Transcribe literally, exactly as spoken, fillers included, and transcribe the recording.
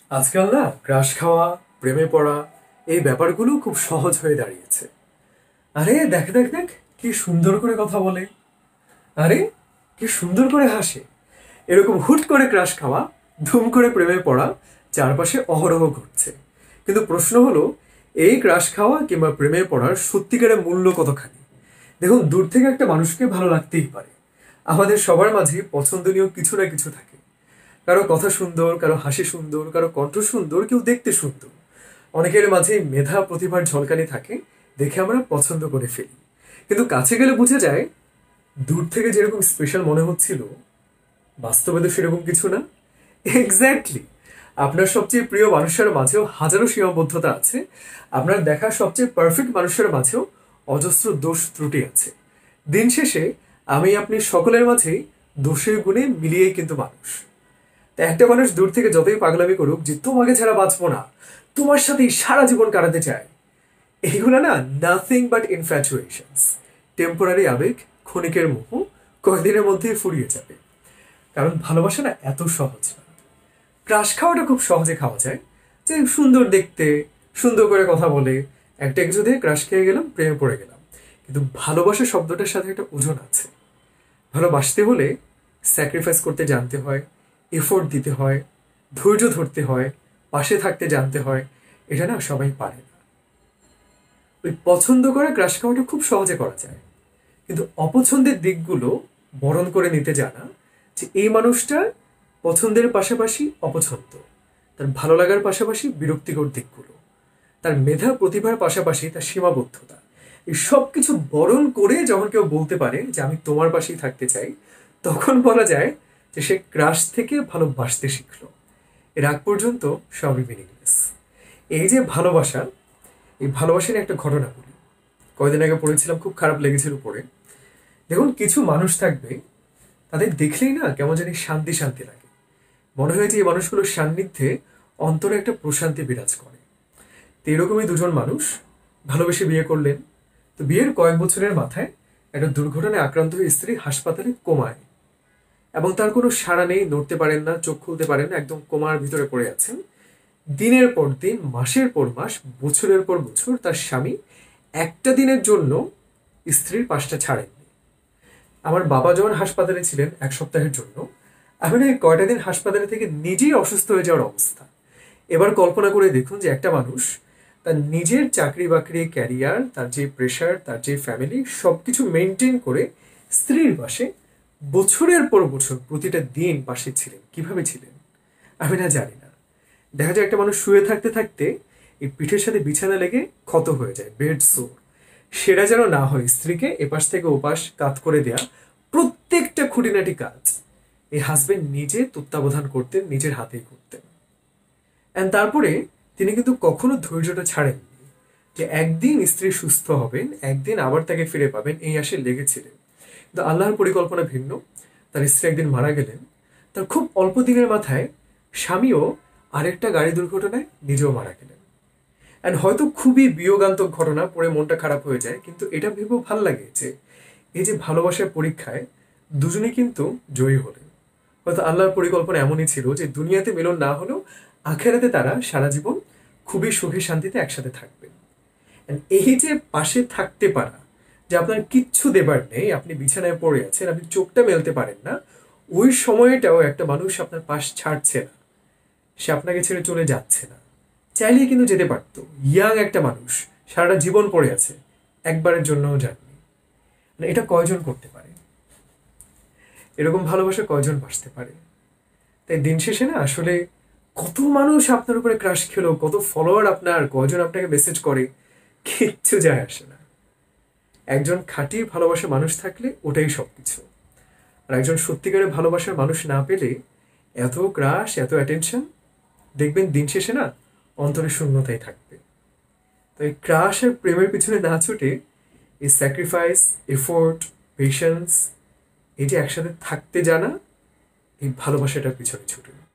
আজকাল না ক্রাশ খাওয়া, প্রেমে পড়া এই ব্যাপারগুলো খুব সহজ হয়ে দাঁড়িয়েছে। আরে দেখ দেখ দেখ, কি সুন্দর করে কথা বলে। আরে কি সুন্দর করে হাসে। এরকম হুট করে ক্রাশ খাওয়া, ধুম করে প্রেমে পড়া চারপাশে অহরহ ঘটছে। কিন্তু প্রশ্ন হলো, এই ক্রাশ খাওয়া কিংবা প্রেমে পড়ার সত্যিকারের মূল্য কতখানি? দেখুন, দূর থেকে একটা মানুষকে ভালো লাগতেই পারে। আমাদের সবার মাঝে পছন্দনীয় কিছু না কিছু থাকে। কারো কথা সুন্দর, কারো হাসি সুন্দর, কারো কণ্ঠ সুন্দর, কেউ দেখতে সুন্দর। অনেকের মাঝে মেধা প্রতিভার ঝলকানি থাকে, দেখে আমরা পছন্দ করে ফেলি। কিন্তু কাছে গেলে বুঝে যায়, দূর থেকে যেরকম স্পেশাল মনে হচ্ছিল, বাস্তবে তো সেরকম কিছু না। এক্স্যাক্টলি। আপনার সবচেয়ে প্রিয় মানুষের মাঝেও হাজারো সীমাবদ্ধতা আছে। আপনার দেখা সবচেয়ে পারফেক্ট মানুষের মাঝেও অজস্র দোষ ত্রুটি আছে। দিন শেষে আমি আপনি সকলের মাঝেই দোষের গুণে মিলিয়েই কিন্তু মানুষ। তা একটা মানুষ দূর থেকে যতই পাগলামি করুক যে তোমাকে ছাড়া বাঁচবো না, তোমার সাথেই সারা জীবন কাটাতে চায়, এইগুলো না নাথিং বাট ইনফ্যাচুয়েশনস। টেম্পোরারি আবেগ, ক্ষণিকের মোহ, কয়েকদিনের মধ্যেই ফুরিয়ে যাবে। কারণ ভালোবাসা না এত সহজ না। ক্রাশ খাওয়াটা খুব সহজে খাওয়া যায়, যে সুন্দর দেখতে, সুন্দর করে কথা বলে একটা কিছু দিয়ে ক্রাশ খেয়ে গেলাম, প্রেমে পড়ে গেলাম। কিন্তু ভালোবাসা শব্দটার সাথে একটা ওজন আছে। ভালোবাসতে হলে স্যাক্রিফাইস করতে জানতে হয়, এফোর্ট দিতে হয়, ধৈর্য ধরতে হয়, পাশে থাকতে জানতে হয়। এটা না সবাই পারে না। ওই পছন্দ করে ক্রাশ খাওয়াটা খুব সহজে করা যায়, কিন্তু অপছন্দের দিকগুলো বরণ করে নিতে জানা, যে এই মানুষটার পছন্দের পাশাপাশি অপছন্দ, তার ভালো লাগার পাশাপাশি বিরক্তিকর দিকগুলো, তার মেধা প্রতিভার পাশাপাশি তার সীমাবদ্ধতা, এই সব কিছু বরণ করে যখন কেউ বলতে পারে যে আমি তোমার পাশেই থাকতে চাই, তখন বলা যায় যে সে ক্রাশ থেকে ভালোবাসতে শিখলো। এর আগ পর্যন্ত সবই মিনিংলেস। এই যে ভালোবাসা, এই ভালোবাসার একটা ঘটনা বলি। কয়দিন আগে পড়েছিলাম, খুব খারাপ লেগেছিল পড়ে। দেখুন, কিছু মানুষ থাকবে, তাদের দেখলেই না কেমন জানি শান্তি শান্তি লাগে। মনে হয় যে এই মানুষগুলোর সান্নিধ্যে অন্তরে একটা প্রশান্তি বিরাজ করে। তো এরকমই দুজন মানুষ ভালোবেসে বিয়ে করলেন। তো বিয়ের কয়েক বছরের মাথায় একটা দুর্ঘটনায় আক্রান্ত হয়ে স্ত্রী হাসপাতালে কোমায়, এবং তার কোনো সাড়া নেই, নড়তে পারেন না, চোখ খুলতে পারেন না, একদম কোমার ভিতরে পড়ে আছেন। দিনের পর দিন, মাসের পর মাস, বছরের পর বছর তার স্বামী একটা দিনের জন্য স্ত্রীর পাশটা ছাড়েননি। আমার বাবা যখন হাসপাতালে ছিলেন এক সপ্তাহের জন্য, আমি না এই কয়টা দিন হাসপাতালে থেকে নিজেই অসুস্থ হয়ে যাওয়ার অবস্থা। এবার কল্পনা করে দেখুন যে একটা মানুষ তার নিজের চাকরি বাকরি, ক্যারিয়ার, তার যে প্রেশার, তার যে ফ্যামিলি, সব কিছু মেনটেন করে স্ত্রীর পাশে বছরের পর বছর প্রতিটা দিন পাশে ছিলেন। কিভাবে ছিলেন আমি না জানি না। দেখা যায় একটা মানুষ শুয়ে থাকতে থাকতে এই পিঠের সাথে বিছানা লেগে ক্ষত হয়ে যায়, বেড সোর। সেটা যেন না হয়, স্ত্রীকে এপাশ থেকে ওপাশ কাত করে দেয়া প্রত্যেকটা খুঁটিনাটি কাজ এই হাজবেন্ড নিজে তত্ত্বাবধান করতেন, নিজের হাতেই করতেন। অ্যান্ড তারপরে তিনি কিন্তু কখনো ধৈর্যটা ছাড়েননি, যে একদিন স্ত্রী সুস্থ হবেন, একদিন আবার তাকে ফিরে পাবেন, এই আশে লেগেছিলেন। কিন্তু আল্লাহর পরিকল্পনা ভিন্ন। তার স্ত্রী একদিন মারা গেলেন। তার খুব অল্প দিনের মাথায় স্বামীও আরেকটা গাড়ি দুর্ঘটনায় নিজেও মারা গেলেন। অ্যান্ড হয়তো খুবই বিয়োগান্তক ঘটনা, পড়ে মনটা খারাপ হয়ে যায়, কিন্তু এটা ভেবেও ভাল লাগে যে এই যে ভালোবাসার পরীক্ষায় দুজনেই কিন্তু জয়ী হলেন। হয়তো আল্লাহর পরিকল্পনা এমনই ছিল যে দুনিয়াতে মিলন না হলেও আখেরাতে তারা সারা জীবন খুবই সুখে শান্তিতে একসাথে থাকবেন। And এই যে পাশে থাকতে পারা, যে আপনার কিচ্ছু দেবার নেই, আপনি বিছানায় পড়ে আছেন, আপনি চোখটা মেলতে পারেন না, ওই সময়টাও একটা মানুষ আপনার পাশ ছাড়ছে না, সে আপনাকে ছেড়ে চলে যাচ্ছে না। চাইলেই কিন্তু যেতে পারতো। ইয়াং একটা মানুষ সারাটা জীবন পড়ে আছে, একবারের জন্যও যাননি। মানে এটা কয়জন করতে পারে? এরকম ভালোবাসা কয়জন বাসতে পারে? তাই দিন শেষে না আসলে কত মানুষ আপনার উপরে ক্রাশ খেলো, কত ফলোয়ার আপনার, কয়জন আপনাকে মেসেজ করে, কিচ্ছু যায় আসে না। একজন খাঁটি ভালোবাসার মানুষ থাকলে ওটাই সবকিছু। আর একজন সত্যিকারের ভালোবাসার মানুষ না পেলে এত ক্রাশ, এত অ্যাটেনশন, দেখবেন দিন শেষে না অন্তরে শূন্যতাই থাকবে। তো এই ক্রাশ আর প্রেমের পিছনে না ছুটে এই স্যাক্রিফাইস, এফোর্ট, পেশেন্স, এই যে একসাথে থাকতে জানা, এই ভালোবাসাটার পিছনে ছুটুন।